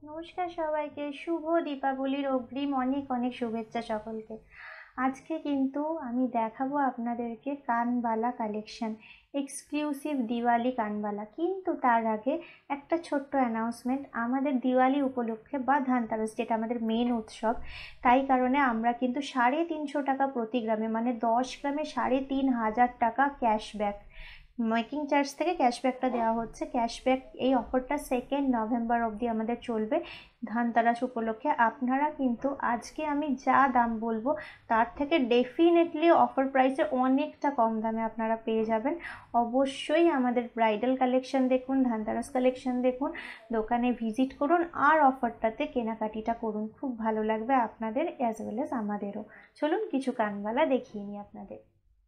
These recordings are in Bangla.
নমস্কার সবাইকে, শুভ দীপাবলির অগ্রিম অনেক অনেক শুভেচ্ছা সকলকে। আজকে কিন্তু আমি দেখাবো আপনাদেরকে কানবালা কালেকশন, এক্সক্লুসিভ দিওয়ালি কানবালা। কিন্তু তার আগে একটা ছোট্ট অ্যানাউন্সমেন্ট, আমাদের দিওয়ালি উপলক্ষে বা ধানতেরাস যেটা আমাদের মেন উৎসব, তাই কারণে আমরা কিন্তু 350 টাকা প্রতি গ্রামে, মানে 10 গ্রামে 3500 টাকা ক্যাশব্যাক, মেকিং চার্জ থেকে ক্যাশব্যাকটা দেওয়া হচ্ছে। ক্যাশব্যাক এই অফারটা 2 নভেম্বর অবধি আমাদের চলবে ধানতেরাস উপলক্ষে। আপনারা কিন্তু আজকে আমি যা দাম বলবো তার থেকে ডেফিনেটলি অফার প্রাইসে অনেকটা কম দামে আপনারা পেয়ে যাবেন। অবশ্যই আমাদের ব্রাইডাল কালেকশন দেখুন, ধানতেরাস কালেকশন দেখুন, দোকানে ভিজিট করুন আর অফারটাতে কেনাকাটিটা করুন। খুব ভালো লাগবে আপনাদের অ্যাজ ওয়েল অ্যাজ আমাদেরও। চলুন কিছু কানবালা দেখিয়ে নিই আপনাদের।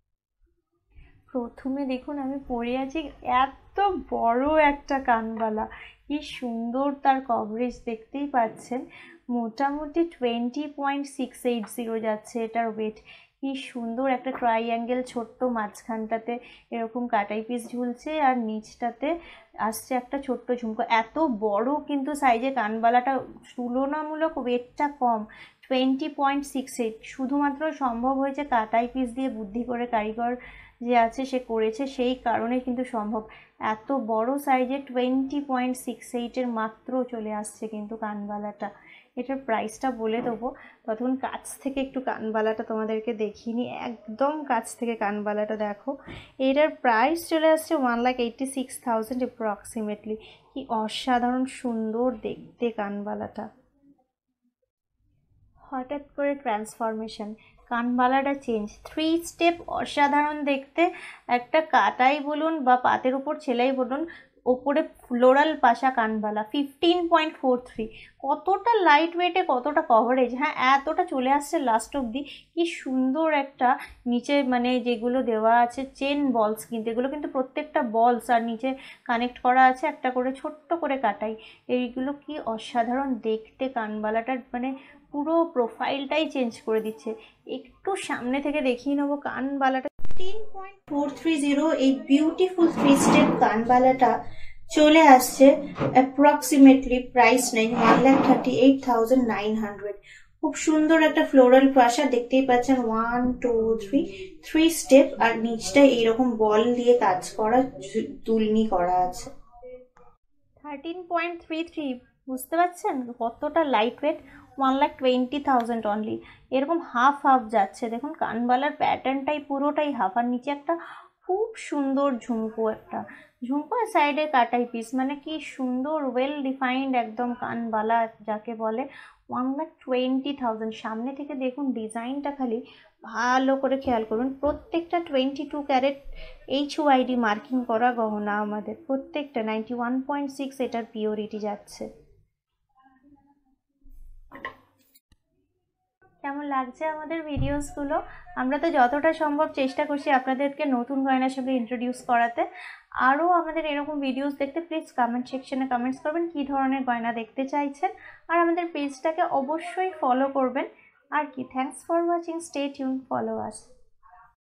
প্রথমে দেখুন আমি পরে আছি এত বড় একটা কানবালা, কি সুন্দর তার কভারেজ দেখতেই পাচ্ছেন। মোটামুটি 20.680 যাচ্ছে এটার ওয়েট। কি সুন্দর একটা ট্রাইঅ্যাঙ্গেল, ছোট্ট মাঝখানটাতে এরকম কাটাই পিস ঝুলছে আর নিচটাতে আসছে একটা ছোট্ট ঝুমকো। এত বড় কিন্তু সাইজে কানবালাটা, তুলনামূলক ওয়েটটা কম, 20.68। শুধুমাত্র সম্ভব হয়েছে কাটাই পিস দিয়ে, বুদ্ধি করে কারিগর যে আছে সে করেছে, সেই কারণে কিন্তু সম্ভব। এত বড় সাইজে 20.68-এর মাত্র চলে আসছে কিন্তু কানবালাটা। এটার প্রাইসটা বলে দেবো, ততক্ষণ কাছ থেকে একটু কানবালাটা তোমাদেরকে দেখিয়ে নিই। একদম কাছ থেকে কানবালাটা দেখো। এটার প্রাইস চলে আসছে 1,86,000 অ্যাপ্রক্সিমেটলি। কি অসাধারণ সুন্দর দেখতে কানবালাটা। হঠাৎ করে ট্রান্সফরমেশন, কানবালাটা চেঞ্জ, 3 স্টেপ, অসাধারণ দেখতে। একটা কাটাই বলুন বা পাতের উপর ছেলাই বলুন, ওপরে ফ্লোরাল পাশা কানবালা, 15.43। কতটা লাইট ওয়েটে, কতটা কভারেজ, হ্যাঁ এতটা চলে আসছে লাস্ট অবধি। কি সুন্দর একটা নিচে, মানে যেগুলো দেওয়া আছে চেন বলস, কিন্তু এগুলো কিন্তু প্রত্যেকটা বলস, আর নিচে কানেক্ট করা আছে একটা করে ছোট্ট করে কাটাই। এইগুলো কি অসাধারণ দেখতে কানবালাটার, মানে পুরো প্রোফাইলটাই চেঞ্জ করে দিচ্ছে। একটু সামনে থেকে দেখিয়ে নেবো কানবালাটা। 15.430 এই বিউটিফুল 3 স্টেপ কানবালাটা চলে আসছে অ্যাপ্রক্সিমেটলি, প্রাইস নেই 1,38,900। খুব সুন্দর একটা ফ্লোরাল পাশা দেখতেই পাচ্ছেন, 1 2 3 3 স্টেপ, আর নিচটা এইরকম বল দিয়ে কাজ করা, তুলনি করা আছে। 13.33, বুঝতে পারছেন কতটা লাইট ওয়েট। 1,20,000 অনলি। এরকম হাফ হাফ যাচ্ছে, দেখুন কানবালার প্যাটার্নটাই পুরোটাই হাফ, আর নিচে একটা খুব সুন্দর ঝুমকো, একটা ঝুমকো আর সাইডে কাটাই পিস, মানে কি সুন্দর ওয়েল ডিফাইন্ড একদম কানবালা যাকে বলে। 1,20,000। সামনে থেকে দেখুন ডিজাইনটা, খালি ভালো করে খেয়াল করুন। প্রত্যেকটা 22 ক্যারেট HYD মার্কিং করা গহনা আমাদের, প্রত্যেকটা 91.6 এটার পিওরিটি যাচ্ছে। কেমন লাগছে আমাদের ভিডিওসগুলো? আমরা তো যতটা সম্ভব চেষ্টা করছি আপনাদেরকে নতুন গয়নার সঙ্গে ইন্ট্রোডিউস করাতে। আরও আমাদের এরকম ভিডিওস দেখতে প্লিজ কমেন্ট সেকশনে কমেন্টস করবেন কী ধরনের গয়না দেখতে চাইছেন, আর আমাদের পেজটাকে অবশ্যই ফলো করবেন। আর কি, thanks for watching, stay tune, follow us.